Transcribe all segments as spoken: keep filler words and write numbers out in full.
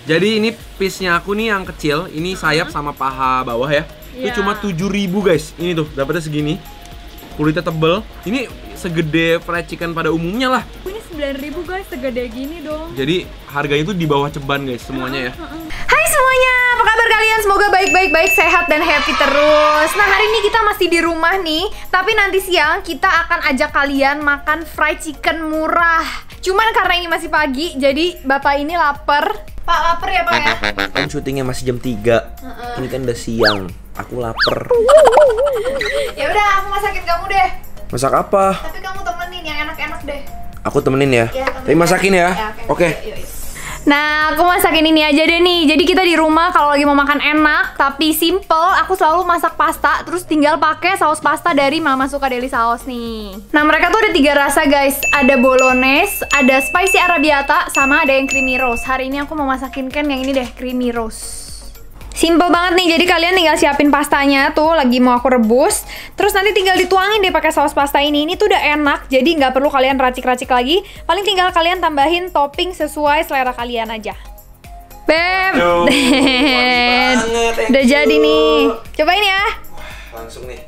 Jadi ini piece-nya aku nih yang kecil, ini sayap sama paha bawah ya. Yeah. Itu cuma tujuh ribu guys. Ini tuh, dapatnya segini. Kulitnya tebel. Ini segede fried chicken pada umumnya lah. Ini sembilan ribu guys, segede gini dong. Jadi harganya itu di bawah ceban guys semuanya ya. Hai semuanya, apa kabar kalian? Semoga baik-baik-baik, sehat dan happy terus. Nah, hari ini kita masih di rumah nih. Tapi nanti siang kita akan ajak kalian makan fried chicken murah. Cuman karena ini masih pagi, jadi bapak ini lapar. Pak, lapar ya pak ya? Kan syutingnya masih jam tiga. Uh-uh. Ini kan udah siang. Aku lapar. Ya udah, aku masakin kamu deh. Masak apa? Tapi kamu temenin yang enak-enak deh. Aku temenin ya. Ya, tapi masakin ya. Ya, oke. Okay. Okay. Nah, aku masakin ini aja deh nih. Jadi kita di rumah kalau lagi mau makan enak tapi simple, aku selalu masak pasta, terus tinggal pakai saus pasta dari Mama Suka Deli Saus nih. Nah, mereka tuh ada tiga rasa guys. Ada bolognese, ada spicy arrabbiata, sama ada yang creamy roast. Hari ini aku mau masakin kan yang ini deh, creamy roast. Simple banget nih, jadi kalian tinggal siapin pastanya tuh, lagi mau aku rebus. Terus nanti tinggal dituangin deh pakai saus pasta ini. Ini tuh udah enak, jadi nggak perlu kalian racik-racik lagi. Paling tinggal kalian tambahin topping sesuai selera kalian aja. Beb, Aduh, udah jadi nih. Cobain ya. Langsung nih.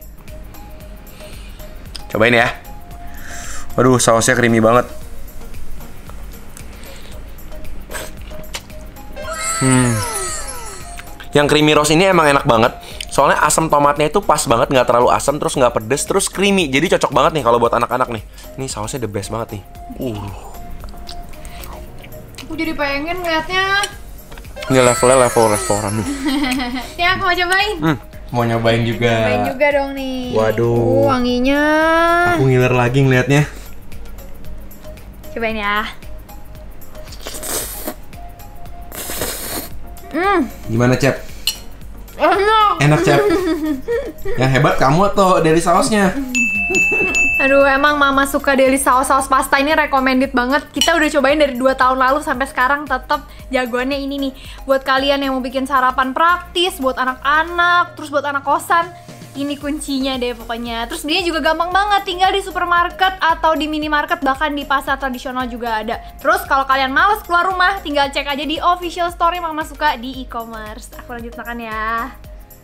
Cobain ya. Waduh, sausnya creamy banget. Hmm. Yang creamy roast ini emang enak banget. Soalnya asam tomatnya itu pas banget, nggak terlalu asam, terus nggak pedes, terus creamy. Jadi cocok banget nih kalau buat anak-anak nih. Ini sausnya the best banget nih. Uh. Aku jadi pengen ngeliatnya. Ini levelnya level restoran nih. Ya, aku mau cobain. Hmm, mau nyobain juga. Cobain juga dong nih. Waduh. Uh, wanginya. Aku ngiler lagi ngeliatnya. Cobain ya. Hmm. Gimana, Cep? Enak. Enak, Cep. Yang hebat kamu atau dari sausnya? Aduh, emang Mama Suka Deli saus-saus pasta ini recommended banget. Kita udah cobain dari dua tahun lalu sampai sekarang tetap jagoannya ini nih. Buat kalian yang mau bikin sarapan praktis, buat anak-anak, terus buat anak kosan, ini kuncinya deh pokoknya. Terus belinya juga gampang banget, tinggal di supermarket atau di minimarket, bahkan di pasar tradisional juga ada. Terus kalau kalian males keluar rumah, tinggal cek aja di official store Mama Suka di e-commerce. Aku lanjut makan ya.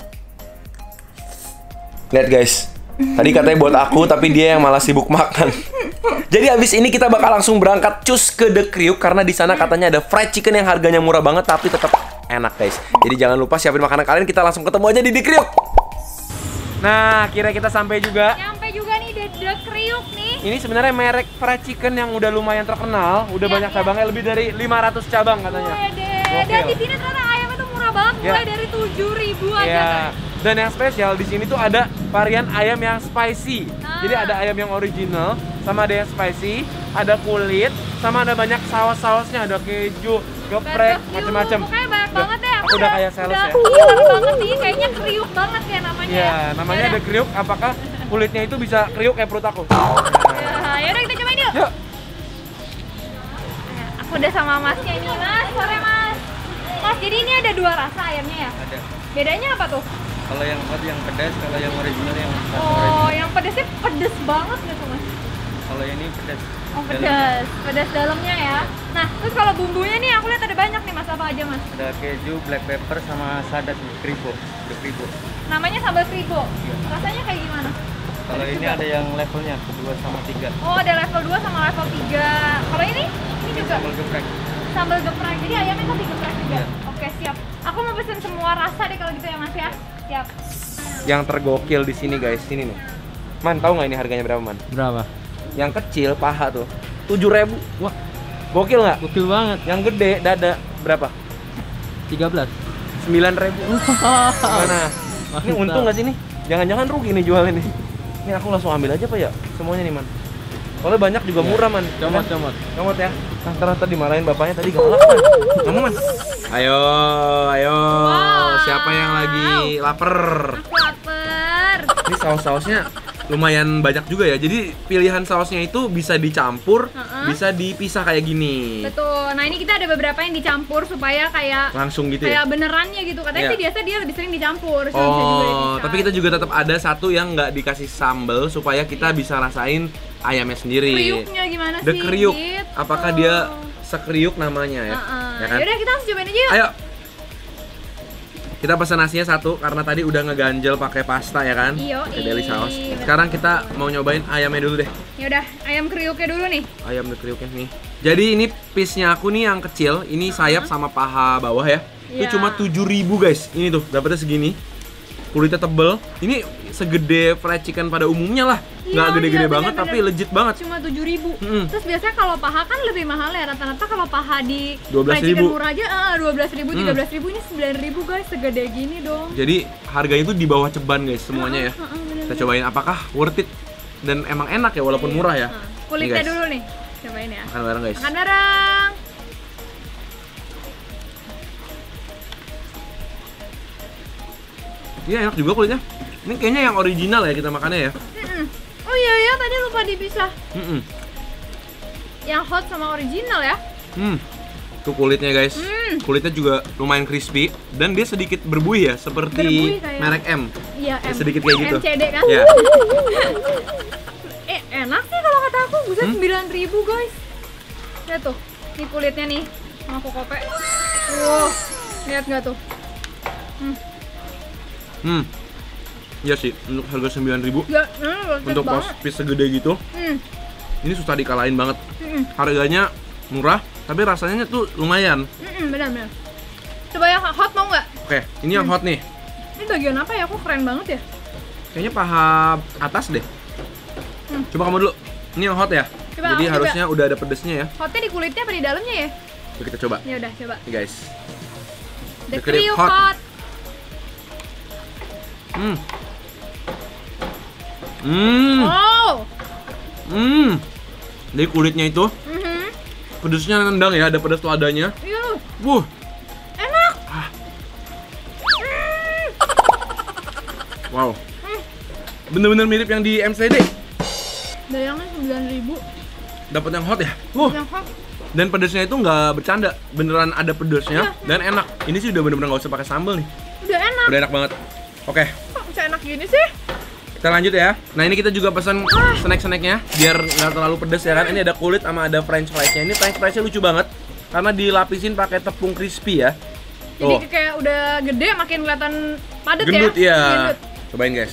Lihat guys, tadi katanya buat aku, tapi dia yang malah sibuk makan. Jadi abis ini kita bakal langsung berangkat cus ke The Kriuk, karena di sana katanya ada fried chicken yang harganya murah banget tapi tetap enak guys. Jadi jangan lupa siapin makanan kalian, kita langsung ketemu aja di The Kriuk. Nah, kira kita sampai juga. Sampai juga nih The, The Kriuk nih. Ini sebenarnya merek fried chicken yang udah lumayan terkenal, udah ya, banyak ya. cabangnya, lebih dari lima ratus cabang katanya. Wede. Dan di sini ternyata ayamnya tuh murah banget, mulai ya. dari tujuh ribu aja ya. kan. Dan yang spesial di sini tuh ada varian ayam yang spicy. Nah. Jadi ada ayam yang original, sama ada yang spicy, ada kulit, sama ada banyak saus-sausnya, ada keju, geprek, macam-macam. Pokoknya banyak banget ya. Aku udah kayak sales ya. Iya banget nih, kayaknya kriuk banget ya namanya. Iya, namanya ada kriuk. Apakah kulitnya itu bisa kriuk kayak perut aku? Ya udah kita cobain yuk. Yuk. Aku udah sama masnya ini, Mas. Sore Mas. Mas, jadi ini ada dua rasa ayamnya ya? Ada. Bedanya apa tuh? Kalau yang hot yang pedas, kalau yang original yang Oh, original. yang pedasnya pedes banget gitu Mas. Kalau yang ini pedas. Oh, pedas. Pedas dalamnya ya. Nah, terus kalau bumbunya nih aku lihat ada banyak nih Mas, apa aja Mas? Ada keju, black pepper sama sadat nih, kribo, the kribo. Namanya sambal kribo. Iya. Rasanya kayak gimana? Kalau ini ada yang levelnya kedua sama tiga. Oh, ada level dua sama level tiga. Kalau ini? Ini juga Sambal geprek. sambal geprek. Jadi ayamnya kok digeprek juga. Iya. Oke, siap. Aku mau pesen semua rasa deh kalau gitu ya Mas ya. Siap. Yang tergokil di sini guys, sini nih. Man, tahu nggak ini harganya berapa, Man? Berapa? Yang kecil paha tuh tujuh ribu. Wah, gokil nggak? gokil banget. Yang gede dada berapa? tiga belas. sembilan ribu. Gimana? Ini untung nggak sih nih? Jangan-jangan rugi nih jual ini. Ini aku langsung ambil aja Pak ya, semuanya nih Man. Soalnya banyak juga murah Man. Comot, comot. Comot ya. Nah, ternyata dimarahin bapaknya tadi galak Man. Kamu Man. Ayo, ayo. Wow. Siapa yang lagi lapar? Aku lapar. Ini saus-sausnya lumayan banyak juga ya. Jadi pilihan sausnya itu bisa dicampur, uh-uh. bisa dipisah kayak gini. Betul. Nah, ini kita ada beberapa yang dicampur supaya kayak Langsung gitu kayak ya. benerannya gitu. Katanya Ya. sih biasa dia lebih sering dicampur. Cuma bisa juga Oh, dipisah. tapi kita juga tetap ada satu yang nggak dikasih sambal supaya kita bisa rasain ayamnya sendiri. kriuknya gimana The sih? kriuk. Gitu. Apakah dia sekriuk namanya ya. Uh-uh. Ya kan? Yaudah kita langsung cobain aja yuk. Ayo. Kita pesan nasinya satu karena tadi udah ngeganjel pakai pasta ya kan? Iyo, Pakai deli saus. iya. Sekarang kita mau nyobain ayamnya dulu deh. Yaudah, ayam kriuknya dulu nih. Ayam kriuknya nih. Jadi ini piece-nya aku nih yang kecil, ini sayap sama paha bawah ya. Iya. Itu cuma tujuh ribu guys. Ini tuh, dapetnya segini. Kulitnya tebel. Ini segede fried chicken pada umumnya lah. Iya, Nggak gede-gede iya, banget, bener-bener. tapi legit banget. Cuma tujuh ribu. Mm-mm. Terus biasanya kalau paha kan lebih mahal ya. Rata-rata kalau paha di dua belas fried chicken ribu. murah aja eh, dua belas ribu, Hmm. tiga belas ribu. Ini sembilan ribu guys, segede gini dong. Jadi harganya itu di bawah ceban guys semuanya ya. Heeh, heeh, bener-bener. Kita cobain apakah worth it dan emang enak ya walaupun Iya. murah ya. Heeh. Kulitnya Nih, guys. dulu nih. Cobain ya. Makan bareng guys. Makan bareng. Iya enak juga kulitnya. Ini kayaknya yang original ya kita makannya ya. Mm-mm. Oh iya ya, tadi lupa dipisah. Mm-mm. Yang hot sama original ya. Hmm. Tuh kulitnya guys. Hmm. Kulitnya juga lumayan crispy dan dia sedikit berbuih ya seperti Berbuih kayak- merek M. Iya, M. Sedikit kayak gitu. M C D kan? Ya. Eh, enak sih kalau kata aku. Buset, Hmm? sembilan ribu guys. Lihat tuh. Nih kulitnya nih. Sama kokope. Wow. Lihat nggak tuh? Hmm. Iya sih, untuk harga sembilan ribu Ya, hmm, worth it untuk pas banget. piece segede gitu, Hmm. ini susah dikalahin banget. Mm-mm. Harganya murah, tapi rasanya tuh lumayan. Mm-mm, benar-benar. Coba yang hot mau nggak? Oke, ini yang hot nih. Ini bagian apa ya? Kok keren banget ya? Kayaknya paha atas deh. Hmm. Coba kamu dulu. Ini yang hot ya. Coba Jadi aku harusnya udah ada pedesnya ya. Hotnya di kulitnya apa di dalamnya ya? Yuk kita coba. Ya udah, coba. Nih guys. The The Kriuk Kriuk hot. hot. Hmm. Hmm. Oh. Hmm. Jadi kulitnya itu Mhm. pedesnya nendang ya, ada pedes ladanya. Iya. Wuh. Enak. Ah. Hmm. Wow. Bener-bener mirip yang di M C D. Dayangnya sembilan ribu. Dapat yang hot ya. Wuh. Yang hot. Dan pedesnya itu nggak bercanda, beneran ada pedesnya Iya. dan enak. Ini sih udah bener-bener nggak usah pakai sambal nih. Udah enak. Udah enak banget. Oke, Kok bisa enak gini sih? kita lanjut ya. Nah ini kita juga pesan snack-snacknya biar nggak terlalu pedes ya kan. Ini ada kulit sama ada french fries-nya. Ini french fries-nya lucu banget karena dilapisin pakai tepung crispy ya. Jadi Tuh, kayak udah gede makin kelihatan padat gendut ya. ya. Gendut. Cobain guys.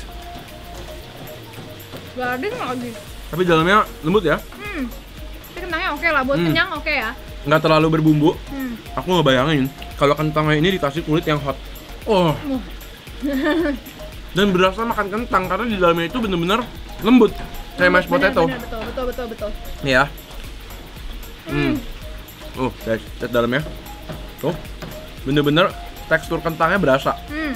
Gading lagi. Tapi dalamnya lembut ya, Hmm. Tapi kentangnya oke lah, buat Hmm. kenyang oke ya. nggak terlalu berbumbu. Hmm. Aku nggak bayangin kalau kentangnya ini dikasih kulit yang hot. Oh. Wah. Dan berasa makan kentang karena di dalamnya itu bener-bener lembut kayak mashed Bener, potato. bener, betul, betul, betul, betul. Nih ya. Hmm. Hmm. Oh, guys, lihat dalamnya. Tuh. Bener-bener tekstur kentangnya berasa. Hmm.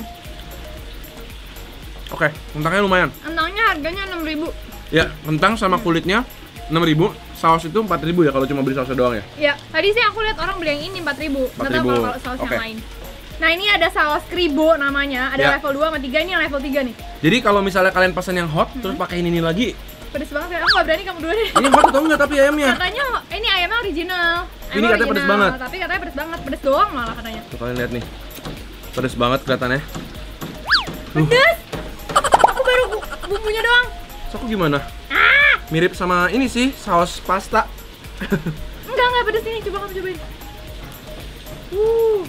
Oke, kentangnya lumayan. Kentangnya harganya enam ribu. Ya, kentang sama kulitnya enam ribu, saus itu empat ribu ya kalau cuma beli sausnya doang ya. Ya, tadi sih aku lihat orang beli yang ini empat ribu. Nggak tahu empat ribu. kalau kalau saus Oke. yang lain. Nah, ini ada saus kribo namanya. Ada Ya. level dua sama tiga, ini yang level tiga nih. Jadi kalau misalnya kalian pesan yang hot terus pakai ini lagi, Pedes banget ya. Aku nggak berani kamu dua deh. ini hot atau enggak tapi ayamnya? Katanya eh, ini ayamnya original. Ini Ayamnya katanya pedes banget. Tapi katanya pedes banget, pedes doang malah katanya. Tuh kalian lihat nih. Pedes banget kelihatannya. Pedes. Aku baru bu- bumbunya doang. So, aku gimana? Ah, Mirip sama ini sih, saus pasta. enggak enggak pedes ini. Coba kamu cobain. Uh,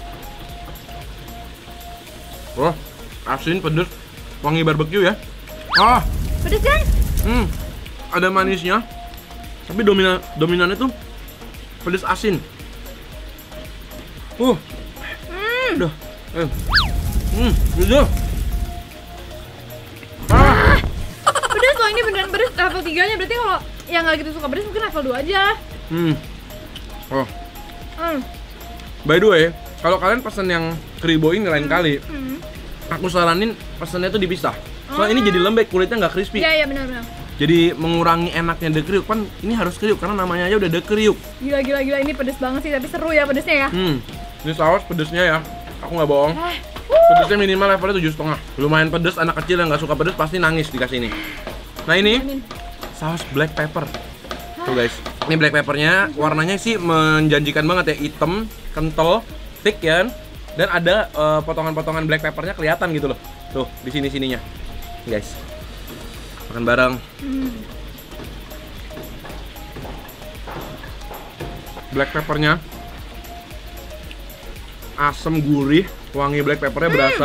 Oh, asin, pedes, wangi barbecue ya. Ah, pedes kan? hmm, ada manisnya. Tapi dominan dominannya tuh pedes asin. Uh, Hmm. udah. Eh. Hmm, udah. Ah, Pedes loh, ini beneran pedes level tiga nya. Berarti kalau yang nggak gitu suka pedes mungkin level dua aja. hmm. Oh, Hmm. by the way, kalau kalian pesen yang kribo ini lain kali, Hmm. aku saranin pesennya tuh dipisah. Soalnya ini jadi lembek, kulitnya nggak crispy. Iya, iya benar-benar. Jadi mengurangi enaknya The Kriuk. Kan ini harus kriuk karena namanya aja udah The Kriuk. Gila, gila, gila. Ini pedes banget sih, tapi seru ya pedesnya ya. Hmm, ini saus pedesnya ya. Aku nggak bohong. Ah. Pedesnya minimal levelnya tujuh setengah. Lumayan pedes, anak kecil yang nggak suka pedes pasti nangis dikasih ini. Nah ini Amin. saus black pepper. Tuh guys, ini black peppernya warnanya sih menjanjikan banget ya, hitam, kental, thick ya. Dan ada eh, potongan-potongan black peppernya kelihatan gitu loh. Tuh di sini sininya, guys. Makan bareng. Hmm. Black peppernya asem gurih, wangi black peppernya berasa.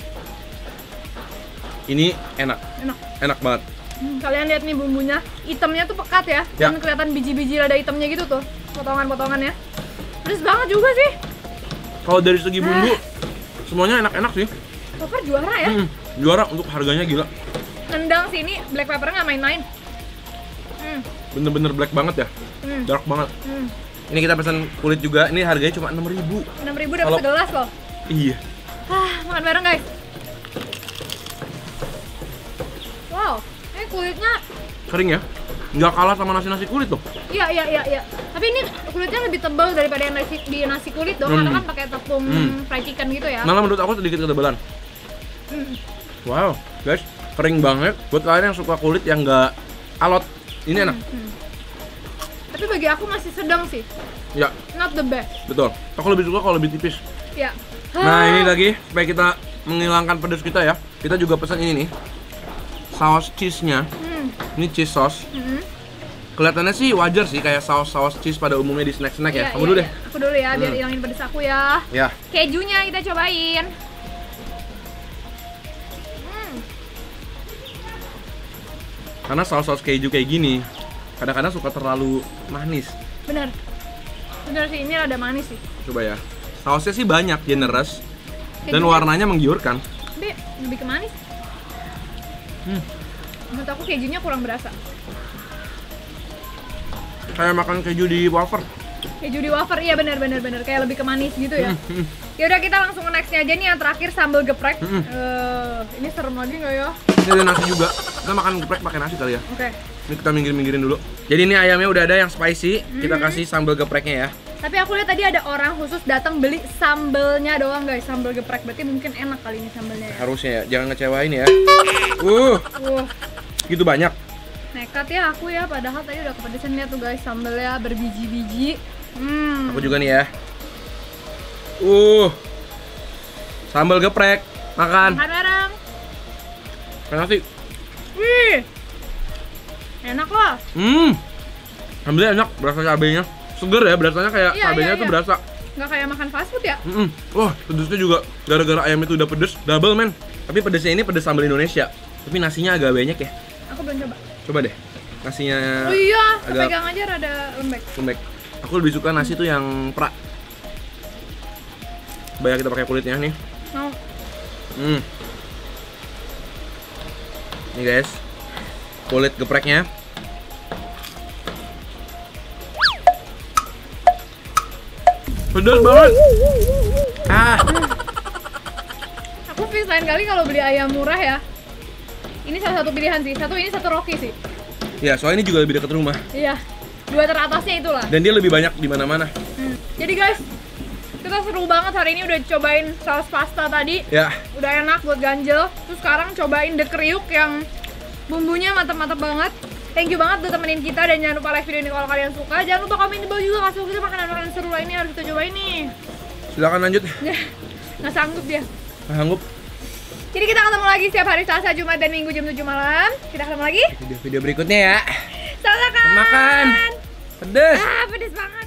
Ini enak, Enak. enak banget. Hmm, kalian lihat nih bumbunya, hitamnya tuh pekat ya, Ya. dan kelihatan biji-biji rada hitamnya gitu tuh, potongan-potongannya. Pedes banget juga sih. Kalau dari segi bumbu, semuanya enak-enak sih. Pepper juara ya. Hmm, juara untuk harganya gila. Nendang sih ini black peppernya nggak main-main. Hmm. Bener-bener black banget ya, Hmm. dark banget. Hmm. Ini kita pesan kulit juga, ini harganya cuma enam ribu. enam ribu dapat Kalau- segelas loh. Iya. Ah, makan bareng guys. Wow, ini kulitnya, Kering ya, nggak kalah sama nasi-nasi kulit loh. iya iya iya iya. Tapi ini kulitnya lebih tebal daripada yang nasi, di nasi kulit dong, Hmm. karena kan pakai tepung Hmm. fried chicken gitu ya. Malah menurut aku sedikit ketebalan. Hmm. Wow, guys, kering banget. Buat kalian yang suka kulit yang nggak alot, ini enak. Hmm. Tapi bagi aku masih sedang sih, Ya, not the best. betul. Aku lebih suka kalau lebih tipis. Ya. Nah, ini lagi supaya kita menghilangkan pedas kita ya. Kita juga pesan ini nih. Saus cheese-nya. Hmm. Ini cheese sauce. Hmm. Kelihatannya sih wajar sih kayak saus-saus cheese pada umumnya di snack-snack ya. Iya, Kamu iya, dulu deh. iya. Aku dulu ya, biar Hmm. hilangin pedes aku ya. Ya. Kejunya kita cobain. Hmm. Karena saus-saus keju kayak gini kadang-kadang suka terlalu manis. Bener. Bener sih, ini rada manis sih. Coba ya. Sausnya sih banyak, generous. Dan Kejunya- warnanya menggiurkan. Tapi lebih ke manis. Hmm. Menurut aku kejunya kurang berasa. Kayak makan keju di wafer. Keju di wafer, iya bener bener bener kayak lebih ke manis gitu ya. Hmm. Ya udah kita langsung ke nextnya aja nih, yang terakhir sambal geprek. Hmm. Eh, ini serem lagi nggak ya? Ini ada nasi juga. Kita makan geprek pakai nasi kali ya. Oke. Ini kita minggir-minggirin dulu. Jadi ini ayamnya udah ada yang spicy. Kita Hmm. kasih sambal gepreknya ya. Tapi aku lihat tadi ada orang khusus datang beli sambelnya doang guys, sambal geprek. Berarti mungkin enak kali ini sambelnya ya. Harusnya ya, jangan ngecewain ya. Uh, Wah, gitu banyak. nekat ya aku ya. Padahal tadi udah kepedesan, lihat tuh guys, sambelnya berbiji-biji. Hmm. Aku juga nih ya. Uh, sambal geprek. Makan. Makan bareng. Pakai nasi. Wih, enak lah. Hmm. Sambelnya enak, berasa cabenya. Seger ya, berasanya kayak Iya, cabenya iya, tuh iya. berasa. Nggak kayak makan fast food ya? Mm-mm. Wah, pedesnya juga gara-gara ayam itu udah pedes, double men. Tapi pedesnya ini pedes sambal Indonesia. Tapi nasinya agak banyak ya. Aku belum coba. Coba deh. Nasinya Oh iya, agak kepegang aja rada lembek. lembek. Aku lebih suka nasi tuh yang pra. Banyak kita pakai kulitnya nih. Mau. Hmm. Nih guys. Kulit gepreknya. Pedas banget. Ah, Aku fix lain kali kalau beli ayam murah ya. Ini salah satu pilihan sih. Satu ini, satu Rocky sih. ya soalnya ini juga lebih dekat rumah Iya. Dua teratasnya itulah. dan dia lebih banyak di mana-mana. Hmm. Jadi guys, kita seru banget hari ini udah cobain saus pasta tadi. Ya, Udah enak buat ganjel. Terus sekarang cobain the kriuk yang bumbunya mantap-mantap banget. Thank you banget udah temenin kita, dan jangan lupa like video ini kalau kalian suka. Jangan lupa komen di bawah juga kasih kita makanan-makanan seru lainnya harus kita cobain nih. silakan lanjut. Nggak sanggup dia. Sanggup. Jadi kita ketemu lagi setiap hari Selasa, Jumat, dan Minggu jam tujuh malam. Kita ketemu lagi. Video-video berikutnya ya. Selamat makan. Makan. Pedes. Ah, pedes banget.